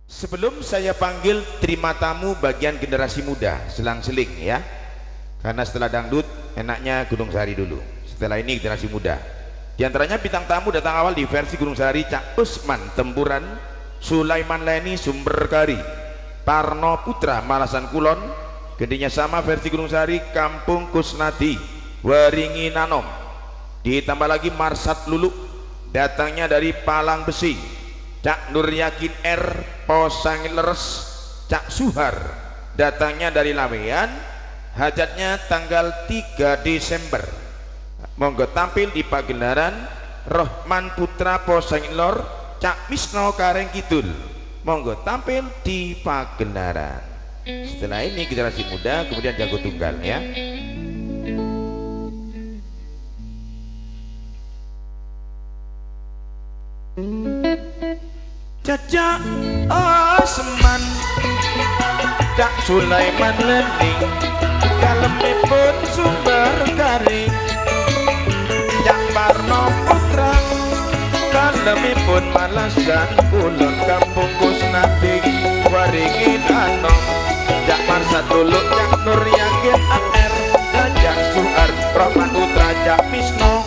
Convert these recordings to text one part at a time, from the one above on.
Sebelum saya panggil terima tamu bagian generasi muda, selang-seling ya. Karena setelah dangdut enaknya Gunung Sahari dulu. Setelah ini generasi muda. Di antaranya bintang tamu datang awal di versi Gunung Sahari Cak Usman Tempuran, Sulaiman Leni Sumberkari, Parno Putra Malasan Kulon. Gedenya sama versi Gunung Sahari Kampung Kusnadi, Waringi Nanom. Ditambah lagi Marsat Lulu, datangnya dari Palang Besi. Cak Nur Yakin R Posangil Leres, Cak Suhar datangnya dari Lawean, hajatnya tanggal 3 Desember. Monggo tampil di pagelaran. Rohman Putra Posangilor, Cak Misno Kareng Kidul, monggo tampil di pagelaran. Setelah ini generasi muda, kemudian jago tunggal ya. Cacak Osman, Cak Sulaiman Leni, kalemipun Sumberkari, Cak Parno Putra, kalemipun Malasan Kulon, Kampung Kusnadi, Waringi Nanom. Cak Marsat Lulu, Cak Nur Yakin AR, Cak Suhar, Rohman Putra, Cak Misno.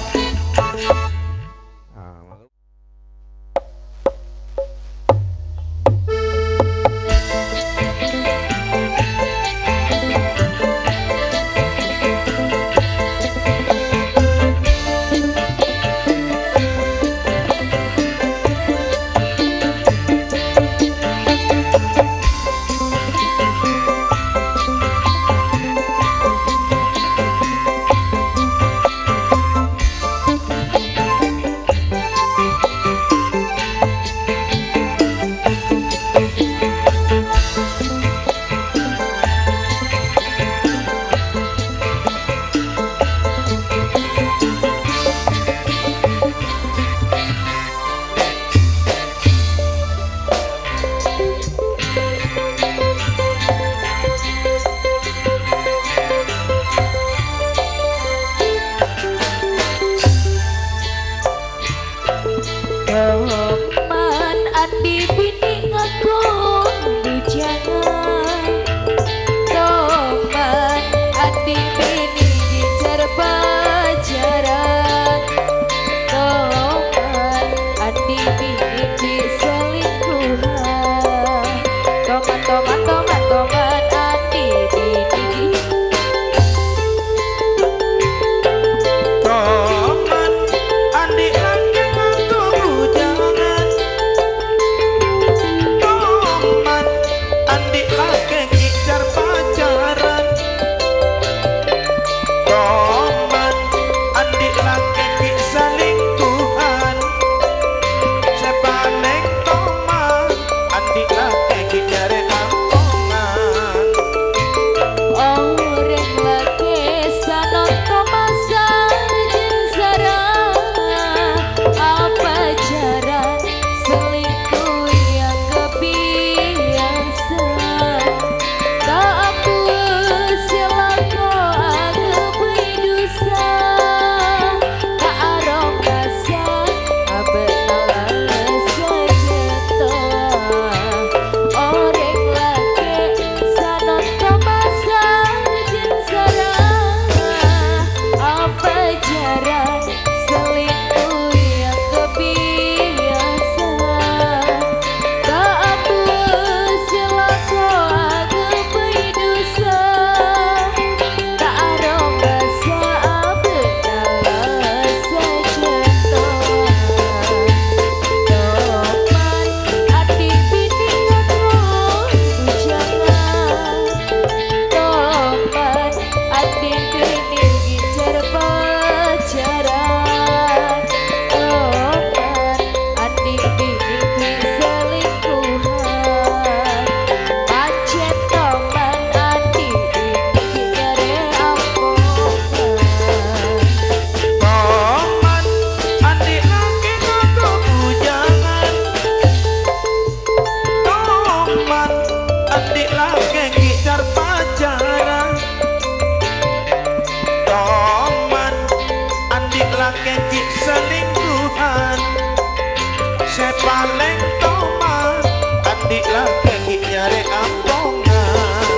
di lagi nyari ampongan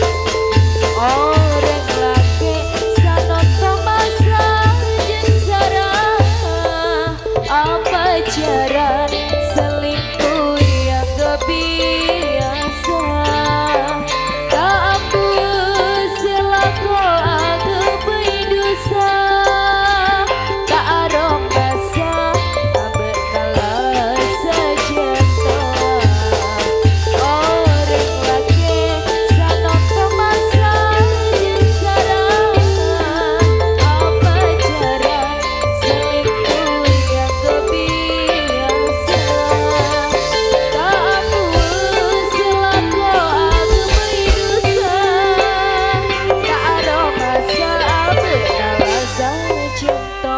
orang laki sanoto masa jensara apa cara selingkuh yang kebiasa tak ampun selaku aku berdosa tak arong masa ambek kalah saja orang laki sanoto masa jensara apa cara selingkuh yang kebiasa tak ampun selaku aku berdosa tak ada masa ambek kalah saja.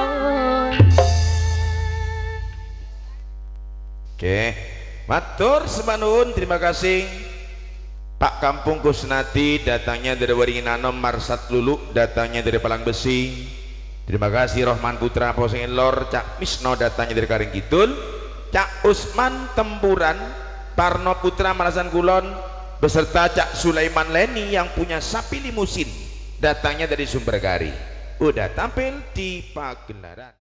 Oke, matur semanun, terima kasih Pak Kampung Kusnati, datangnya dari Waringin Anom. Marsat Lulu, datangnya dari Palang Besi. Terima kasih Rohman Putra Posengin Lor. Cak Misno, datangnya dari Karing Kidul. Cak Usman Tempuran, Parno Putra Malasan Kulon, beserta Cak Sulaiman Leni yang punya sapi limusin, datangnya dari Sumbergari. Udah tampil di pagelaran.